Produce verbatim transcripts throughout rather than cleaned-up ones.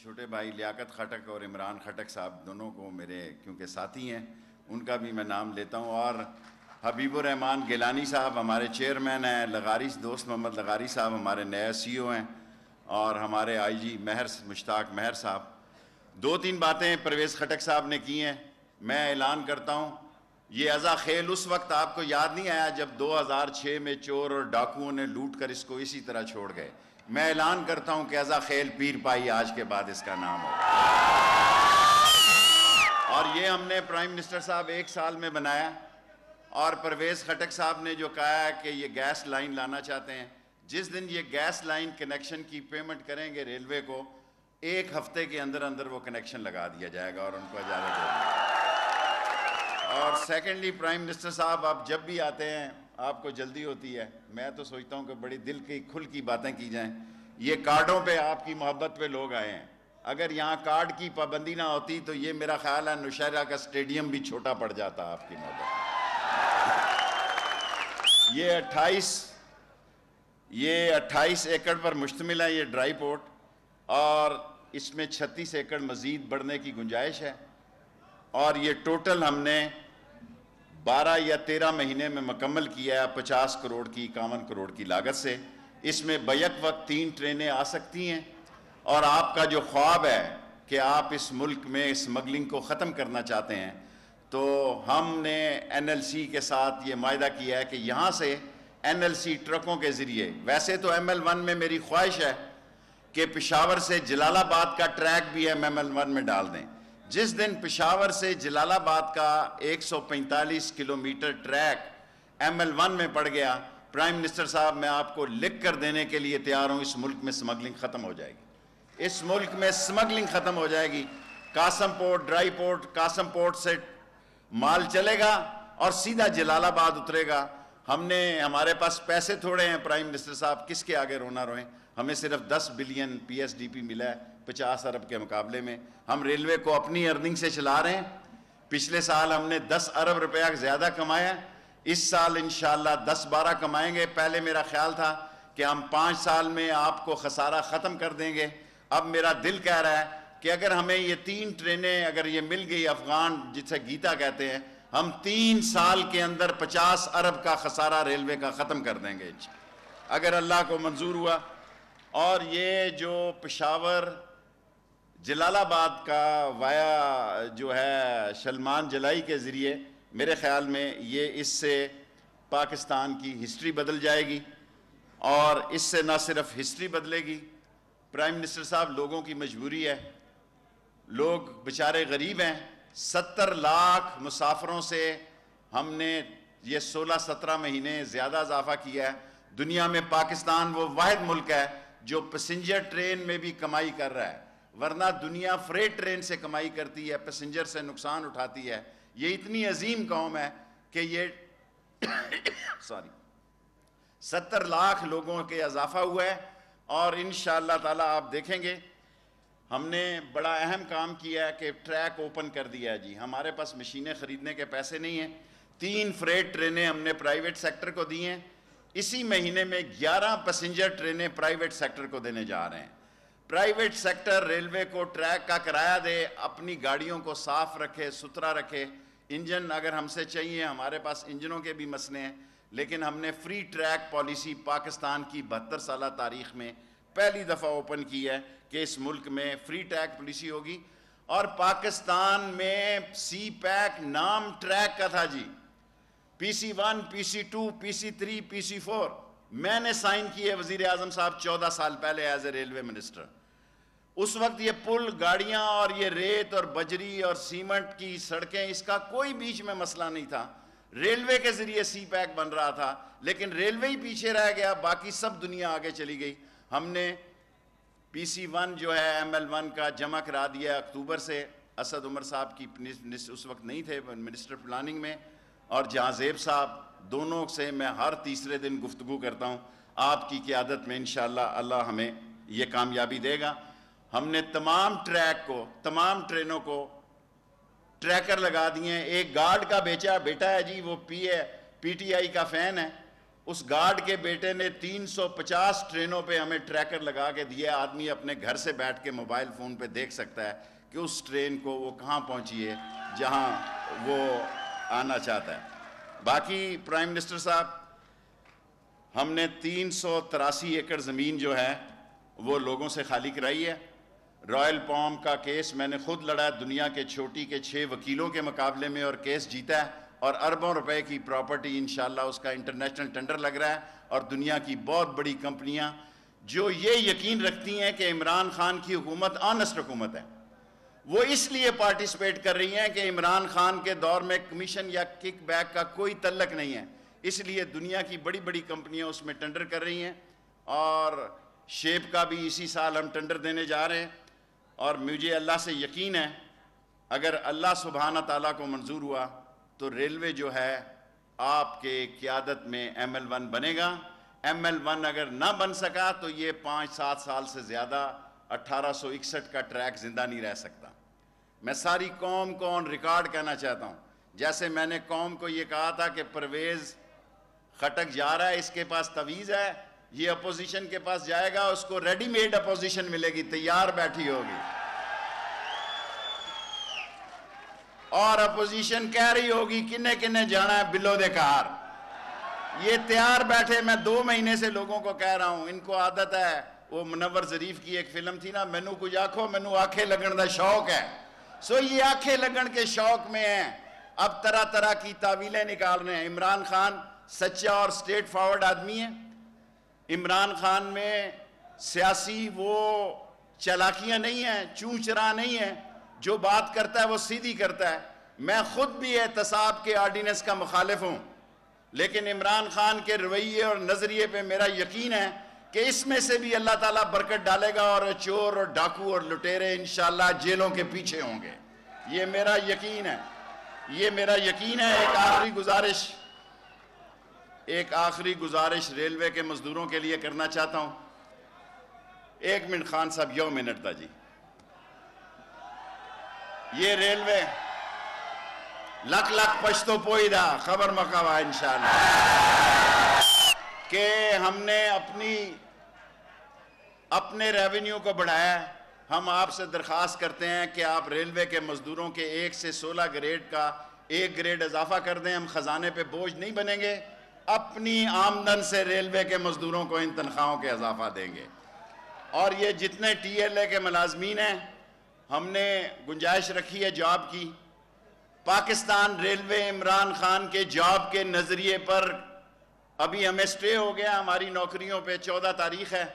چھوٹے بھائی لیاقت خٹک اور عمران خٹک صاحب دونوں کو میرے کیونکہ ساتھی ہیں ان کا بھی میں نام لیتا ہوں، اور حبیب الرحمان گیلانی صاحب ہمارے چیئرمین ہیں، لغاری دوست محمد لغاری صاحب ہمارے نئے سی او ہیں، اور ہمارے آئی جی مہر مشتاق مہر صاحب۔ دو تین باتیں پرویز خٹک صاحب نے کی ہیں، میں اعلان کرتا ہوں یہ ازا خیل اس وقت آپ کو یاد نہیں آیا جب دو ہزار چھ میں چور اور ڈاکوؤں نے لوٹ کر اس کو اسی طرح چھوڑ گئے۔ میں اعلان کرتا ہوں کہ ازا خیل پیر پائی آج کے بعد اس کا نام ہو، اور یہ ہم نے پرائم منسٹر صاحب ایک سال میں بنایا، اور پرویز خٹک صاحب نے جو کہا ہے کہ یہ گیس لائن لانا چاہتے ہیں، جس دن یہ گیس لائن کنیکشن کی پیمنٹ کریں گے ریلوے کو، ایک ہفتے کے اندر اندر وہ کنیکشن لگا دیا جائے گا اور ان کو اجازت دے دیں۔ اور سیکنڈلی پرائم منسٹر صاحب آپ جب بھی آتے ہیں آپ کو جلدی ہوتی ہے، میں تو سوچتا ہوں کہ بڑی دل کی کھل کی باتیں کی جائیں۔ یہ کارڈوں پہ آپ کی محبت پہ لوگ آئے ہیں، اگر یہاں کارڈ کی پابندی نہ ہوتی تو یہ میرا خیال ہے نوشہرہ کا سٹیڈیم بھی چھوٹا پڑ جاتا آپ کی محبت۔ یہ اٹھائیس یہ اٹھائیس ایکڑ پر مشتمل ہے یہ ڈرائی پورٹ، اور اس میں چھتیس ایکڑ مزید بڑھنے کی گنجائش ہے، اور یہ ٹوٹل ہم نے بارہ یا تیرہ مہینے میں مکمل کیا ہے پچاس کروڑ کی اکاون کروڑ کی لاگت سے۔ اس میں بیک وقت تین ٹرینیں آ سکتی ہیں، اور آپ کا جو خواب ہے کہ آپ اس ملک میں اسمگلنگ کو ختم کرنا چاہتے ہیں، تو ہم نے این ایل سی کے ساتھ یہ معاہدہ کیا ہے کہ یہاں سے این ایل سی ٹرکوں کے ذریعے، ویسے تو ایم ایل ون میں میری خواہش ہے کہ پشاور سے جلال آباد کا ٹریک بھی ایم ایل ون میں ڈال دیں۔ جس دن پشاور سے جلال آباد کا ایک سو پینتالیس کلومیٹر ٹریک ایم ایل ون میں پڑ گیا، پرائم منسٹر صاحب میں آپ کو لکھ کر دینے کے لیے تیار ہوں، اس ملک میں سمگلنگ ختم ہو جائے گی، اس ملک میں سمگلنگ ختم ہو جائے گی۔ Qasim port, dry port, Qasim port سے مال چلے گا اور سیدھا جلال آباد اترے گا۔ ہم نے ہمارے پاس پیسے تھوڑے ہیں پرائم منسٹر صاحب، کس کے آگے رونا روئیں، ہمیں صرف دس billion P S D P ملا ہے پچاس ارب کے مقابلے میں۔ ہم ریلوے کو اپنی ارننگ سے چلا رہے ہیں، پچھلے سال ہم نے دس ارب روپیہ زیادہ کمایا، اس سال انشاءاللہ دس بارہ کمائیں گے۔ پہلے میرا خیال تھا کہ ہم پانچ سال میں آپ کو خسارہ ختم کر دیں گے، اب میرا دل کہہ رہا ہے کہ اگر ہمیں یہ تین ٹرینیں اگر یہ مل گئی افغان جسے گیتا کہتے ہیں، ہم تین سال کے اندر پچاس ارب کا خسارہ ریلوے کا ختم کر دیں گے اگر اللہ کو منظور ہوا۔ اور یہ جو پشاور جلال آباد کا وایا جو ہے شلمان جلائی کے ذریعے، میرے خیال میں یہ اس سے پاکستان کی ہسٹری بدل جائے گی، اور اس سے نہ صرف ہسٹری بدلے گی، پرائم منسٹر صاحب لوگوں کی مجبوری ہے، لوگ بیچارے غریب ہیں، ستر لاکھ مسافروں سے ہم نے یہ سولہ سترہ مہینے زیادہ اضافہ کیا ہے۔ دنیا میں پاکستان وہ واحد ملک ہے جو پیسنجر ٹرین میں بھی کمائی کر رہا ہے، ورنہ دنیا فریٹ ٹرین سے کمائی کرتی ہے، پیسنجر سے نقصان اٹھاتی ہے۔ یہ اتنی عظیم قوم ہے کہ یہ سوری ستر لاکھ لوگوں کے اضافہ ہوا ہے، اور انشاءاللہ تعالی آپ دیکھیں گے ہم نے بڑا اہم کام کیا ہے کہ ٹریک اوپن کر دیا ہے جی۔ ہمارے پاس مشینیں خریدنے کے پیسے نہیں ہیں، تین فریٹ ٹرینیں ہم نے پرائیویٹ سیکٹر کو دی ہیں، اسی مہینے میں گیارہ پیسنجر ٹرینیں پرائیویٹ سیکٹر کو دینے جا رہے ہیں۔ پرائیویٹ سیکٹر ریلوے کو ٹریک کا کرایہ دے، اپنی گاڑیوں کو صاف رکھے، ستھرا رکھے، انجن اگر ہم سے چاہیے، ہمارے پاس انجنوں کے بھی مسئلے ہیں، لیکن ہم نے فری ٹریک پالیسی پاکستان کی بہتر سالہ تاریخ میں پہلی دفعہ اوپن کی ہے کہ اس ملک میں فری ٹریک پالیسی ہوگی۔ اور پاکستان میں سی پیک نام ٹریک کا تھا جی، P C one, P C two, P C three, P C four, میں نے سائن کیے وزیر اعظم صاحب چودہ سال پہلے ایز اے ریلوے منسٹر۔ اس وقت یہ پل، گاڑیاں اور یہ ریت اور بجری اور سیمنٹ کی سڑکیں، اس کا کوئی بیچ میں مسئلہ نہیں تھا، ریلوے کے ذریعے سی پیک بن رہا تھا، لیکن ریلوے ہی پیچھے رہ گیا، باقی سب دنیا آگے چلی گئی۔ ہم نے پی سی ون جو ہے ایم ایل ون کا جمع کرا دیا اکتوبر سے، اسد عمر صاحب کی اس وقت نہیں تھے منسٹر پلاننگ میں، اور جہاں زیب صاحب، دونوں سے میں ہر تیسرے دن گفتگو کرتا ہوں، آپ کی قیادت میں انشاءاللہ اللہ ہمیں یہ کامیابی دے گا۔ ہم نے تمام ٹریک کو، تمام ٹرینوں کو ٹریکر لگا دیے ہیں۔ ایک گارڈ کا بیچا بیٹا ہے جی، وہ پی اے پی ٹی آئی کا فین ہے، اس گارڈ کے بیٹے نے تین سو پچاس ٹرینوں پہ ہمیں ٹریکر لگا کے دیا. آدمی اپنے گھر سے بیٹھ کے موبائل فون پہ دیکھ سکتا ہے کہ اس ٹرین کو وہ کہاں پہنچی ہے جہاں وہ آنا چاہتا ہے. باقی پرائم منسٹر صاحب، ہم نے تین سو تراسی ایکڑ زمین جو ہے وہ لوگوں سے خالی کرائی ہے. رائل پام کا کیس میں نے خود لڑا ہے دنیا کے چھوٹی کے چھ وکیلوں کے مقابلے میں، اور کیس جیتا ہے، اور اربوں روپے کی پراپرٹی انشاءاللہ اس کا انٹرنیشنل ٹینڈر لگ رہا ہے. اور دنیا کی بہت بڑی کمپنیاں جو یہ یقین رکھتی ہیں کہ عمران خان کی حکومت آنسٹ حکومت ہے، وہ اس لیے پارٹیسپیٹ کر رہی ہیں کہ عمران خان کے دور میں کمیشن یا کک بیک کا کوئی تعلق نہیں ہے، اس لیے دنیا کی بڑی بڑی کمپنیاں اس میں ٹینڈر کر رہی ہیں. اور شیپ کا بھی اسی سال ہم ٹینڈر دینے جا رہے ہیں. اور مجھے اللہ سے یقین ہے اگر اللہ سبحانہ تعالیٰ کو منظور ہوا تو ریلوے جو ہے آپ کے قیادت میں ایم ایل ون بنے گا. ایم ایل ون اگر نہ بن سکا تو یہ پانچ سات سال سے زیادہ اٹھارہ سو اکسٹھ کا ٹریک زندہ نہیں رہ سکتا. میں ساری قوم کو آن ریکارڈ کہنا چاہتا ہوں، جیسے میں نے قوم کو یہ کہا تھا کہ پرویز خٹک جا رہا ہے، اس کے پاس تویز ہے، یہ اپوزیشن کے پاس جائے گا، اس کو ریڈی میڈ اپوزیشن ملے گی، تیار بیٹھی ہوگی. اور اپوزیشن کہہ رہی ہوگی کنے کنے جانا ہے بلو دے کار. یہ تیار بیٹھے. میں دو مہینے سے لوگوں کو کہہ رہا ہوں، ان کو عادت ہے، وہ منور ظریف کی ایک فلم تھی نا، مینو کچھ آکھو مینو آنکھیں لگن دا شوق ہے. سو یہ آنکھیں لگن کے شوق میں ہیں، اب طرح طرح کی تعویلیں نکال رہے ہیں. عمران خان سچا اور سٹیٹ فارورڈ آدمی ہے. عمران خان میں سیاسی وہ چالاکیاں نہیں ہیں، چون چرا نہیں ہیں، جو بات کرتا ہے وہ سیدھی کرتا ہے. میں خود بھی احتساب کے آرڈیننس کا مخالف ہوں، لیکن عمران خان کے رویے اور نظریے پہ میرا یقین ہے کہ اس میں سے بھی اللہ تعالیٰ برکت ڈالے گا، اور چور اور ڈاکو اور لٹیرے انشاءاللہ جیلوں کے پیچھے ہوں گے. یہ میرا یقین ہے، یہ میرا یقین ہے. ایک آخری گزارش ایک آخری گزارش ریلوے کے مزدوروں کے لیے کرنا چاہتا ہوں. ایک منٹ خان صاحب، یو منٹ تھا جی. یہ ریلوے لک لک پشتو پوئی دا خبر مکوا انشاءاللہ کہ ہم نے اپنی اپنے ریونیو کو بڑھایا ہے. ہم آپ سے درخواست کرتے ہیں کہ آپ ریلوے کے مزدوروں کے ایک سے سولہ گریڈ کا ایک گریڈ اضافہ کر دیں. ہم خزانے پہ بوجھ نہیں بنیں گے، اپنی آمدن سے ریلوے کے مزدوروں کو ان تنخواہوں کے اضافہ دیں گے. اور یہ جتنے ٹی ایل اے کے ملازمین ہیں، ہم نے گنجائش رکھی ہے جاب کی. پاکستان ریلوے عمران خان کے جاب کے نظریے پر ابھی ہمیں سٹے ہو گیا. ہماری نوکریوں پہ چودہ تاریخ ہے،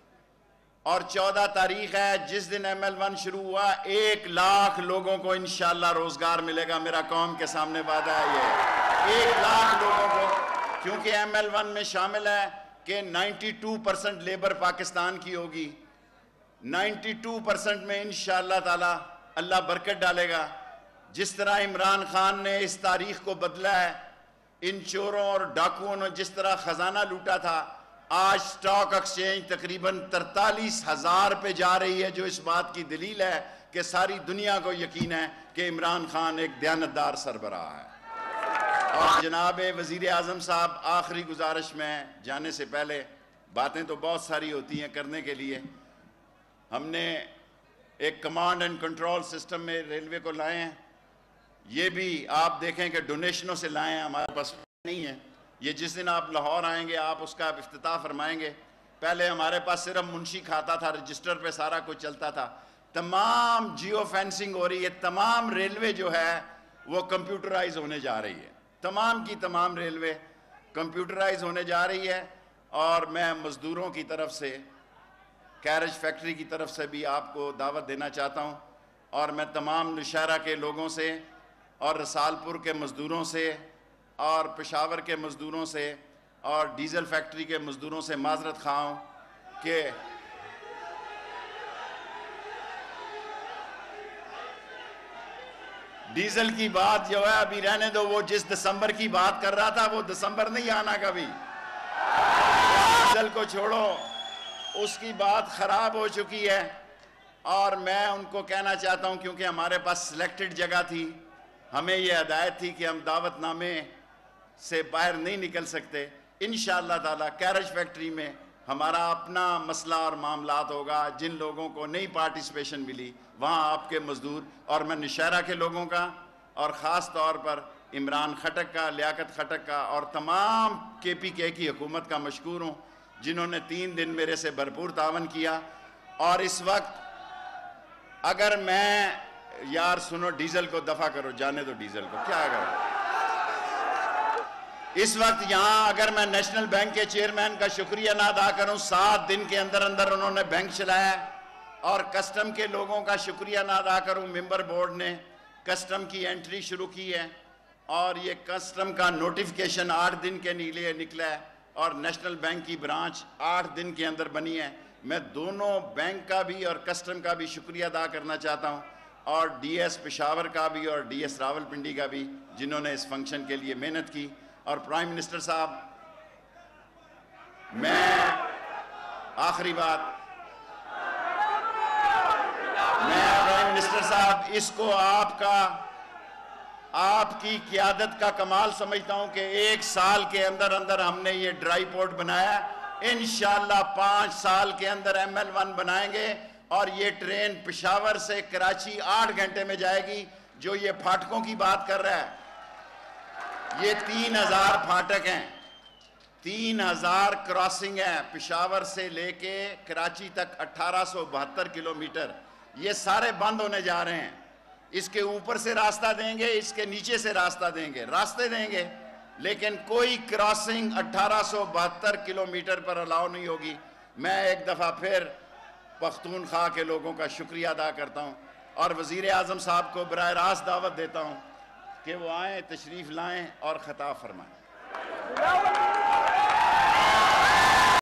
اور چودہ تاریخ ہے جس دن ایم ایل ون شروع ہوا، ایک لاکھ لوگوں کو انشاءاللہ روزگار ملے گا. میرا قوم کے سامنے وعدہ ہے یہ، ایک لاکھ لوگوں کو، کیونکہ ایم ایل ون میں شامل ہے کہ ninety two percent labour Pakistan کی ہوگی. نائنٹی ٹو پرسنٹ میں انشاءاللہ تعالی اللہ برکت ڈالے گا. جس طرح عمران خان نے اس تاریخ کو بدلا ہے، ان چوروں اور ڈاکوؤں نے جس طرح خزانہ لوٹا تھا، آج سٹاک ایکسچینج تقریباً ترتالیس ہزار پہ جا رہی ہے، جو اس بات کی دلیل ہے کہ ساری دنیا کو یقین ہے کہ عمران خان ایک دیانتدار سربراہ ہے. اور جناب وزیر اعظم صاحب، آخری گزارش میں جانے سے پہلے، باتیں تو بہت ساری ہوتی ہیں کرنے کے لیے، ہم نے ایک کمانڈ اینڈ کنٹرول سسٹم میں ریلوے کو لائے ہیں. یہ بھی آپ دیکھیں کہ ڈونیشنوں سے لائے ہیں، ہمارے پاس نہیں ہے. یہ جس دن آپ لاہور آئیں گے آپ اس کا افتتاح فرمائیں گے. پہلے ہمارے پاس صرف منشی کھاتا تھا، رجسٹر پہ سارا کچھ چلتا تھا. تمام جیو فینسنگ ہو رہی ہے. تمام ریلوے جو ہے وہ کمپیوٹرائز ہونے جا رہی ہے. تمام کی تمام ریلوے کمپیوٹرائز ہونے جا رہی ہے. اور میں مزدوروں کی طرف سے، کیرج فیکٹری کی طرف سے بھی آپ کو دعوت دینا چاہتا ہوں، اور میں تمام نوشہرہ کے لوگوں سے اور رسال پور کے مزدوروں سے اور پشاور کے مزدوروں سے اور ڈیزل فیکٹری کے مزدوروں سے معذرت خواہ ہوں کہ ڈیزل کی بات جو ہے ابھی رہنے دو. وہ جس دسمبر کی بات کر رہا تھا وہ دسمبر نہیں آنا کبھی. ڈیزل کو چھوڑو، اس کی بات خراب ہو چکی ہے. اور میں ان کو کہنا چاہتا ہوں، کیونکہ ہمارے پاس سلیکٹڈ جگہ تھی، ہمیں یہ ہدایت تھی کہ ہم دعوت نامے سے باہر نہیں نکل سکتے، انشاءاللہ تعالیٰ کیرج فیکٹری میں ہمارا اپنا مسئلہ اور معاملات ہوگا. جن لوگوں کو نئی پارٹیسپیشن ملی وہاں آپ کے مزدور اور میں نشہرہ کے لوگوں کا اور خاص طور پر عمران خٹک کا, لیاقت خٹک کا اور تمام کے پی کے کی حکومت کا مشکور ہوں جنہوں نے تین دن میرے سے بھرپور تعاون کیا. اور اس وقت اگر میں یار سنو ڈیزل کو دفع کرو, جانے دو ڈیزل کو, کیا کرو اس وقت یہاں اگر میں نیشنل بینک کے چیئرمین کا شکریہ نہ ادا کروں, سات دن کے اندر اندر انہوں نے بینک چلایا, اور کسٹم کے لوگوں کا شکریہ نہ ادا کروں, ممبر بورڈ نے کسٹم کی انٹری شروع کی ہے اور یہ کسٹم کا نوٹیفیکیشن آٹھ دن کے لیے نکلا ہے اور نیشنل بینک کی برانچ آٹھ دن کے اندر بنی ہے. میں دونوں بینک کا بھی اور کسٹم کا بھی شکریہ ادا کرنا چاہتا ہوں, اور ڈی ایس پشاور کا بھی اور ڈی ایس راول پنڈی کا بھی جنہوں نے اس فنکشن کے لیے محنت کی. اور پرائم منسٹر صاحب, میں آخری بات میں پرائم منسٹر صاحب اس کو آپ کا آپ کی قیادت کا کمال سمجھتا ہوں کہ ایک سال کے اندر اندر ہم نے یہ ڈرائی پورٹ بنایا. انشاءاللہ پانچ سال کے اندر ایم ایل ون بنائیں گے اور یہ ٹرین پشاور سے کراچی آٹھ گھنٹے میں جائے گی. جو یہ پھاٹکوں کی بات کر رہا ہے, یہ تین ہزار پھاٹک ہیں, تین ہزار کراسنگ ہیں پشاور سے لے کے کراچی تک, اٹھارہ سو بہتر کلومیٹر, یہ سارے بند ہونے جا رہے ہیں. اس کے اوپر سے راستہ دیں گے, اس کے نیچے سے راستہ دیں گے, راستے دیں گے, لیکن کوئی کراسنگ اٹھارہ سو بہتر کلومیٹر پر الاؤ نہیں ہوگی. میں ایک دفعہ پھر پختونخوا کے لوگوں کا شکریہ ادا کرتا ہوں اور وزیر اعظم صاحب کو براہ راست دعوت دیتا ہوں کہ وہ آئیں, تشریف لائیں اور خطاب فرمائیں.